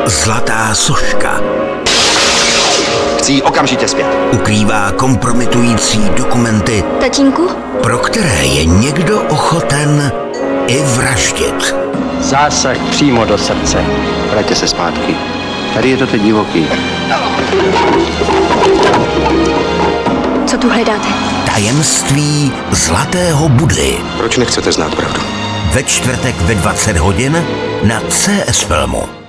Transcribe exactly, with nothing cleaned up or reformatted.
Zlatá soška. Chci ji okamžitě zpět. Ukrývá kompromitující dokumenty, Tatínku? pro které je někdo ochoten i vraždit. Zásah přímo do srdce. Vraťte se zpátky. Tady je to teď divoký. Co tu hledáte? Tajemství Zlatého Budhy. Proč nechcete znát pravdu? Ve čtvrtek ve dvacet hodin na C S Filmu.